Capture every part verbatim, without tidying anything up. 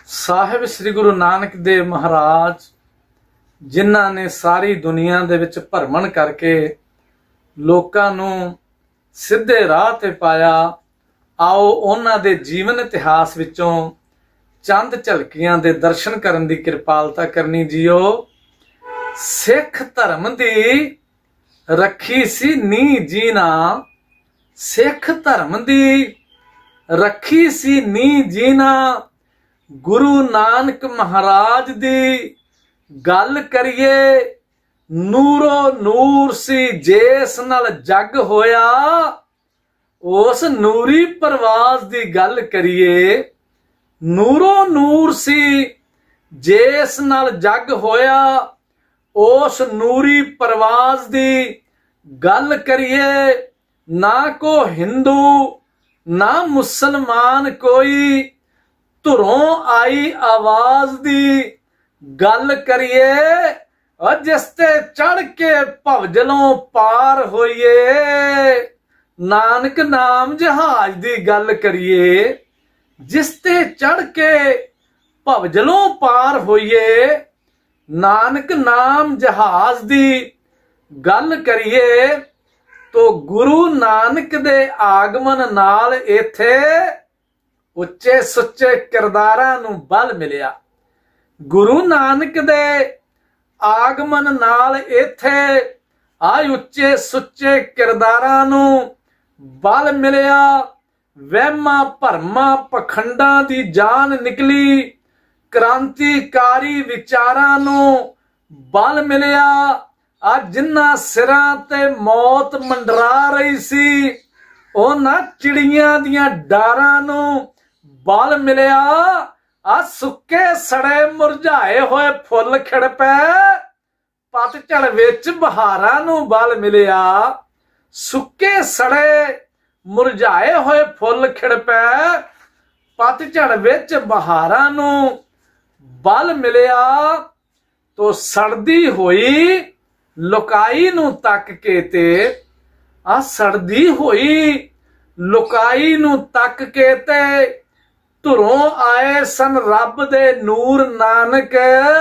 ਸਾਹਿਬ ਸ੍ਰੀ ਗੁਰੂ ਨਾਨਕ ਦੇਵ महाराज जिन्हां ने सारी दुनिया दे विच भरमण करके लोकां नूं सिद्धे राह ते पाया। आओ उन्हां दे जीवन इतिहास विचों चंद झलकियां दे दर्शन करन दी किरपालता करनी जियो। सिख धर्म दी रखी सी नी जीना, सिख धर्म दी रखी सी नी जीना। गुरु नानक महाराज दी गल करिए, नूरो नूर सी जिस नाल जग होया। उस नूरी परवाज दी गल करिए, नूरो नूर सी जिस नाल जग होया। उस नूरी परवाज दी गल करिए। ना को हिंदू ना मुसलमान कोई, धुरों आई आवाज दी गल करिए। और जिसते चढ़ के भवजलों पार होइए, नानक नाम जहाज दी गल करिए। जिसते चढ़ के भवजलों पार होइए, नानक नाम जहाज दी गल करिए। तो गुरु नानक दे आगमन नाल इथे उच्चे सुच्चे किरदारां नूं बल मिलिया। गुरु नानक दे आगमन नाल इथे आ उच्चे सुच्चे किरदारां नूं बल मिलिया। वहमां भरमां पखंडां दी जान निकली, क्रांतिकारी विचारां नूं बल मिलिया। आ जिन्हां सिरां ते मौत मंडरा रही सी, उन्हां चिड़ियां दियां डारां नूं बल मिलिया। आ सुके सड़े मुरझाए होए फुल खिड़ पै, पतझड़ विच बहारां नूं बल मिलिया। सुके सड़े मुरझाए होए फुल खिड़ पै, पतझड़ विच बहारां नूं बल मिलिया। तो सड़दी होई लुकाई नूं तक के ते, आ सड़दी होई लुकाई नूं तक के ते, धुरों आए सन रब दे नूर नानक।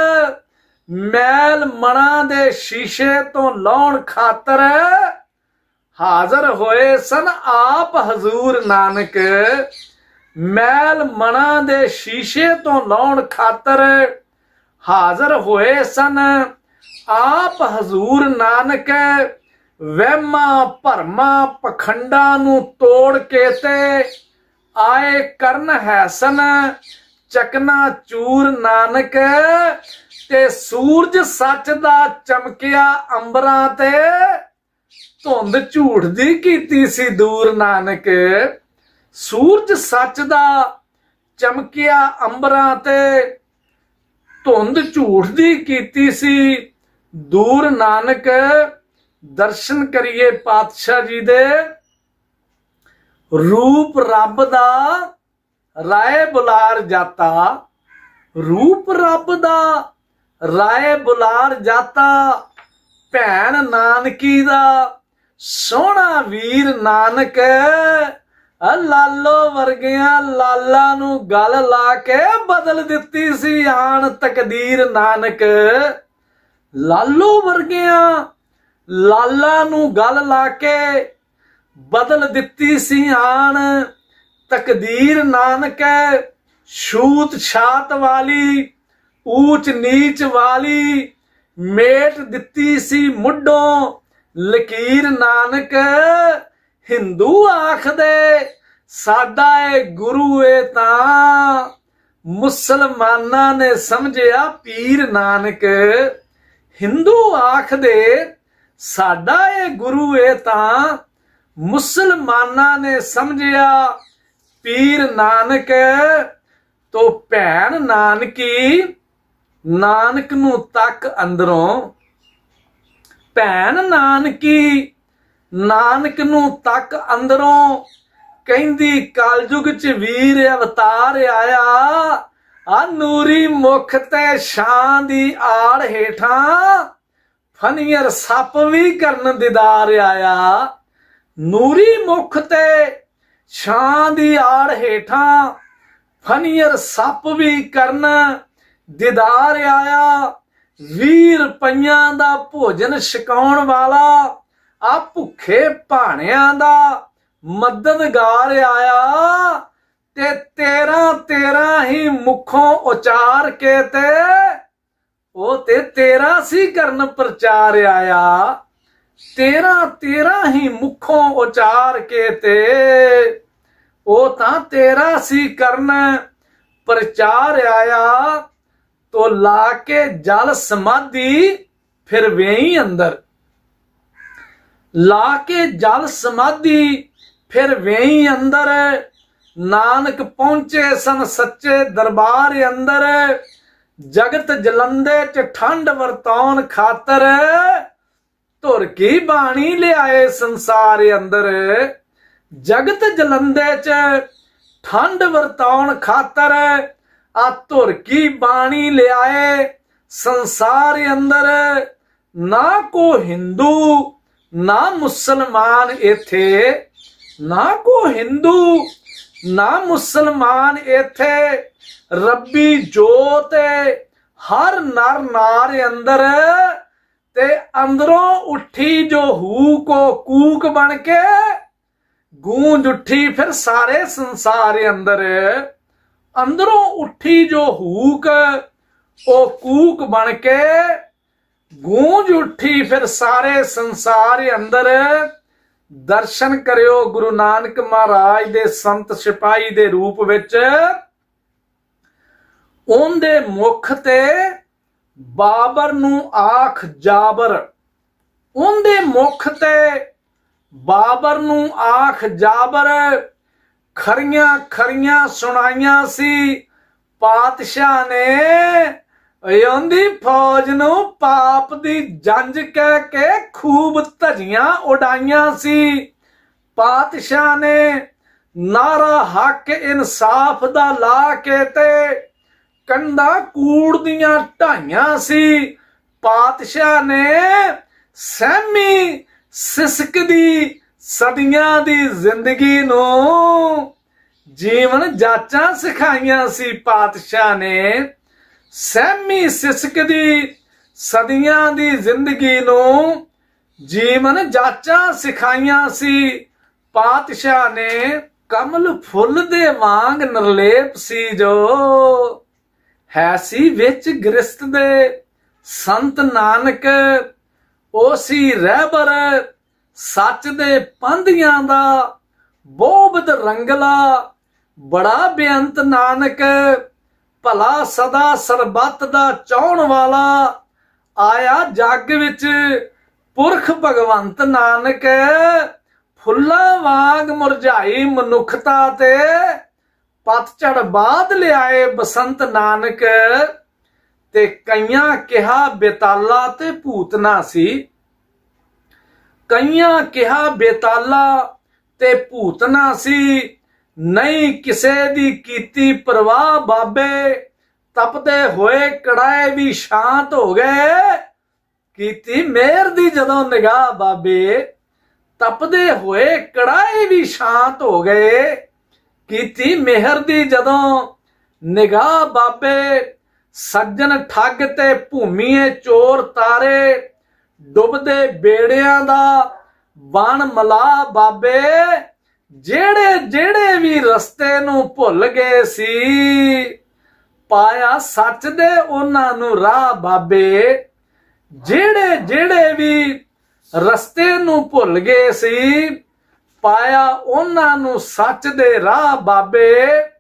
मैल मना दे शीशे तो लाउण खातर, हाजर होए सन आप हजूर नानक। मैल मना दे शीशे तो लाउण खातर, हाजर होए सन आप हजूर नानक। वहमां भरमां पखंडां नूं तोड़ के ते, आए करन है सन चकना चूर नानक। ते सूरज सच दा चमकिया अंबरां ते, धुंध झूठ दी कीती सी दूर नानक। सूरज सच दा चमकिया अंबरां ते, धुंध झूठ दी कीती सी दूर नानक। दर्शन करिए पातशाह जी दे, रूप रब दा राय बुलार जाता। रूप रब दा राय बुलार जाता, भैन नानकी दा सोहना वीर नानक। लालो वर्गिया लाला नूं गल ला के बदल दिती सी आन तकदीर नानक। लालो वर्गिया लाला नूं गल ला के बदल दिती सी आन तकदीर नानक। छूत छात वाली ऊंच नीच वाली, मेट दिती सी मुड्डों लकीर नानक। हिंदू आखदे साडा ए गुरु ए तां, मुसलमानां ने समझिया पीर नानक। हिंदू आखदे साडा ए गुरु ए तां, मुसलमाना ने समझिया पीर नानक। तो भैन नानकी नानक नूं तक अंदरों, भैन नानकी नानक नूं तक अंदरों। कहंदी कलयुग च वीर अवतार आया, आ नूरी मुख ते शान दी आड़ हेठां, फनियर सप भी करन दीदार आया। नूरी मुख ते छां दी आड़ हेठां, फनियर सप भी करना दीदार आया, वीर रुपइयां दा भोजन छकाउण वाला आ भुखे भाणियां दा मददगार आया, ते तेरा तेरा ही मुखों उचार के ते ओ ते तेरा सी करन प्रचार आया, तेरा तेरा ही मुखों उचार के ते ओ तां तेरा सी करन प्रचार आया। तो लाके जल समाधि फिर वेई अंदर, लाके जल समाधि फिर वेई अंदर, नानक पहुंचे सन सच्चे दरबार अंदर, जगत जलंदे च ठंड वरताउन खातर, धुर की बाणी ले आए संसार अंदर, जगत जलंदे च ठंड वरताउन खातर, आ धुर की बाणी ले आए संसार अंदर। ना को हिंदू ना मुसलमान इथे, ना को हिंदू ना मुसलमान इथे, रब्बी जोत हर नर नार अंदर, ते अंदरों उठी जो हू को कूक बन के, गूंज उठी फिर सारे संसार अंदर, अंदरों उठी जो हूक ओ कूक बन के, गूंज उठी फिर सारे संसार अंदर। दर्शन करियो गुरु नानक महाराज दे संत सिपाही दे रूप विच, उनदे मुख ते बाबर नू आख जाबर, उनदे मुख ते बाबर नू आख जाबर, खरियां खरियां सुनाइयां सी पातशाह ने। उंदी फौज नू पाप दी जंज कह के खूब धजियां उड़ाइयां सी पातशाह ने, नारा हक इंसाफ दा ला के ते कंधा कूड़ दियां ढाइयां सी पातशाह ने, सहमी सिसकदी सदियां दी जिंदगी नू जीवन जाचां सिखाइयां सी पातशाह ने, सहमी सिसकदी सदियां दी जिंदगी नू जीवन जाचां सिखाइयां सी पातशाह ने। कमल फुल दे वांग निर्लेप सी जो है सी विच गृहस्थ दे, संत नानक ओ सी रहबर सच दे पांधियां दा, बोबद रंगला बड़ा बेअंत नानक, भला सदा सरबत दा चाहण वाला, आया जग विच पुरख भगवंत नानक, फुल्लां वांग मुरझाई मनुखता ते पतझड़ बाद लियाए बसंत नानक, ते कईयां किहा बेताला ते भूतना सी, कईयां किहा बेताला ते भूतना सी, नहीं किसे दी कीती परवाह बाबे, तपदे होए कड़ाए भी शांत हो गए, कीती मेहर दी जदों निगाह बाबे, तपदे होए कड़ाए भी शांत हो गए, कीती मेहर दी जदों निगाह बाबे, सज्जन ठग ते भूमीए चोर तारे, डुबदे बेड़ियां दा बन मला बाबे, जेड़े जेड़े भी रस्ते नू भुल गए सी, पाया सच दे उन्हां नू राह बाबे, जेड़े जेड़े भी रस्ते नू भुल गए सी, पाया उन्हां नू सच दे राह बाबे।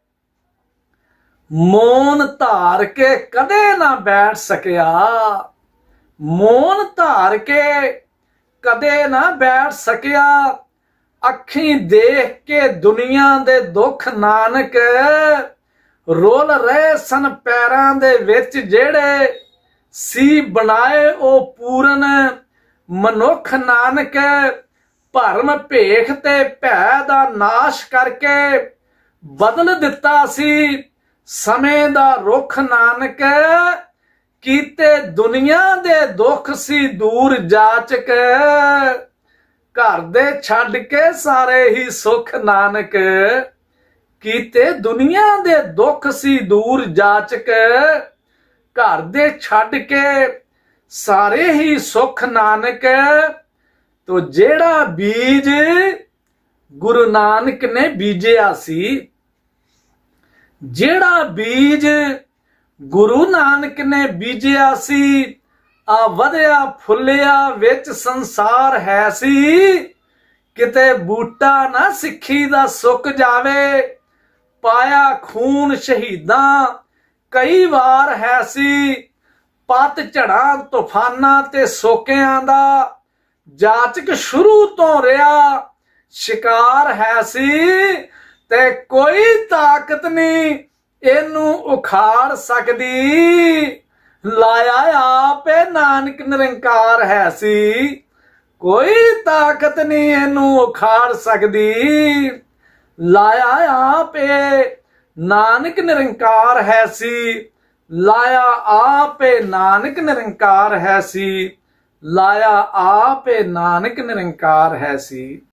मौन धार के कदे ना बैठ सकिया, मौन धार के कदे ना बैठ सकिया, अखी देख के दुनिया दे दुख नानक, रोल रहे सन पैरां दे विच जेड़े, सी बनाए ओ पूरन मनुख नानक, भरम भेख ते भै दा नाश करके बदल दिता सी समय दा रुख नानक, कीते दुनिया दे दुख सी दूर जाचक, घर दे छड़ के सारे ही सुख नानक, कीते दुनिया दे दुख सी दूर जाचक, घर दे छड़ के सारे ही सुख नानक। तो जेड़ा बीज गुरु नानक ने बीजिया सी, जेड़ा बीज गुरु नानक ने बीजिया सी, आ वधिया फुलिया विच संसार है सी। किते बूटा ना सिक्खी दा सुक जावे, पाया खून शहीदां कई वार है सी। पत झड़ा तूफाना ते सोकियां दा, जाचक शुरू तो रहा शिकार है सी। ते कोई ताकत नहीं इनू उखाड़ सकदी, लाया आप नानक निरंकार है सी। कोई ताकत नहीं इनू उखाड़ सकदी, लाया आप नानक निरंकार है सी। लाया आप नानक निरंकार है सी, लाया आप नानक निरंकार है सी।